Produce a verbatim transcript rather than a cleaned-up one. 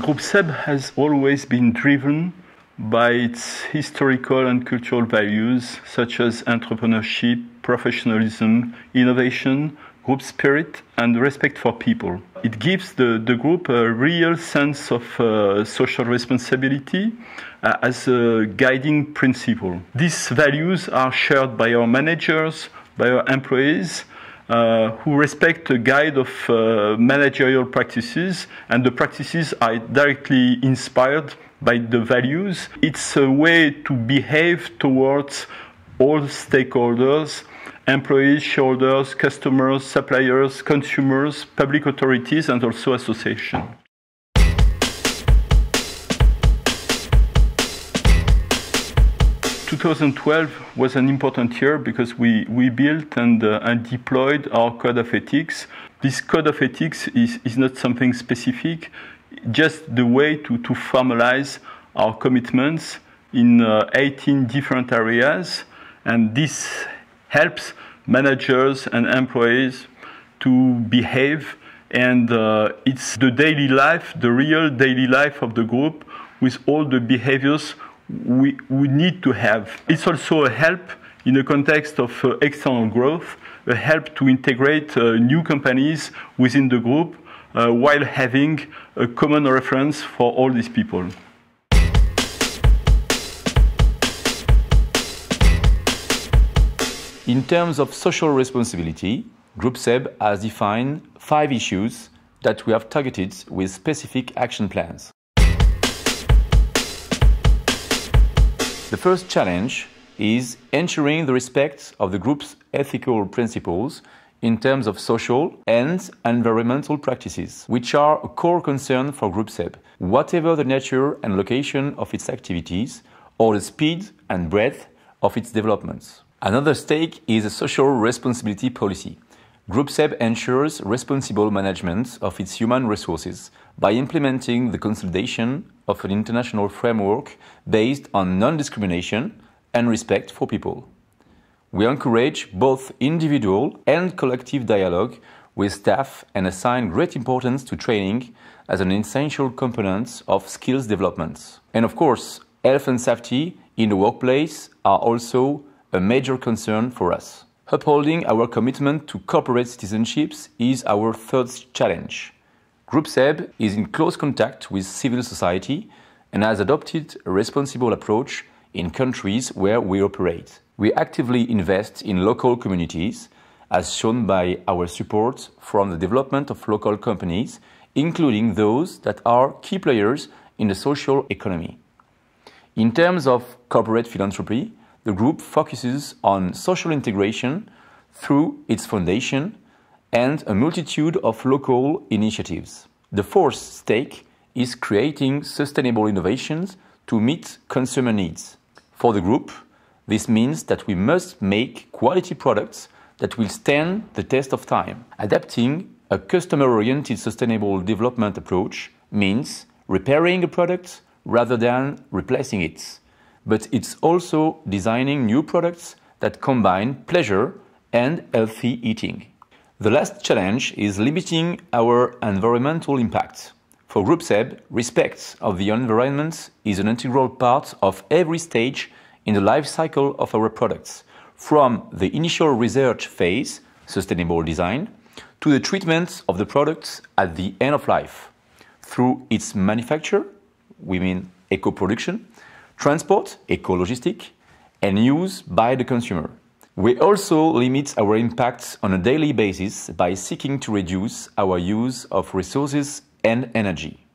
Groupe S E B has always been driven by its historical and cultural values such as entrepreneurship, professionalism, innovation, group spirit, and respect for people. It gives the, the group a real sense of uh, social responsibility uh, as a guiding principle. These values are shared by our managers, by our employees, uh, who respect a guide of uh, managerial practices, and the practices are directly inspired by the values. It's a way to behave towards all stakeholders, employees, shareholders, customers, suppliers, consumers, public authorities, and also associations. twenty twelve was an important year because we, we built and, uh, and deployed our code of ethics. This code of ethics is, is not something specific, just the way to, to formalize our commitments in uh, eighteen different areas, and this helps managers and employees to behave, and uh, it's the daily life, the real daily life of the group with all the behaviors we, we need to have. It's also a help in the context of uh, external growth, a help to integrate uh, new companies within the group uh, while having a common reference for all these people. In terms of social responsibility, Groupe S E B has defined five issues that we have targeted with specific action plans. The first challenge is ensuring the respect of the group's ethical principles in terms of social and environmental practices, which are a core concern for Groupe S E B, whatever the nature and location of its activities or the speed and breadth of its developments. Another stake is a social responsibility policy. Groupe S E B ensures responsible management of its human resources by implementing the consolidation of an international framework based on non-discrimination and respect for people. We encourage both individual and collective dialogue with staff and assign great importance to training as an essential component of skills development. And of course, health and safety in the workplace are also a major concern for us. Upholding our commitment to corporate citizenships is our third challenge. Groupe S E B is in close contact with civil society and has adopted a responsible approach in countries where we operate. We actively invest in local communities, as shown by our support from the development of local companies, including those that are key players in the social economy. In terms of corporate philanthropy, the group focuses on social integration through its foundation and a multitude of local initiatives. The fourth stake is creating sustainable innovations to meet consumer needs. For the group, this means that we must make quality products that will stand the test of time. Adapting a customer-oriented sustainable development approach means repairing a product rather than replacing it. But it's also designing new products that combine pleasure and healthy eating. The last challenge is limiting our environmental impact. For Groupe S E B, respect of the environment is an integral part of every stage in the life cycle of our products, from the initial research phase, sustainable design, to the treatment of the products at the end of life, through its manufacture, we mean eco-production, transport, eco-logistic, and use by the consumer. We also limit our impacts on a daily basis by seeking to reduce our use of resources and energy.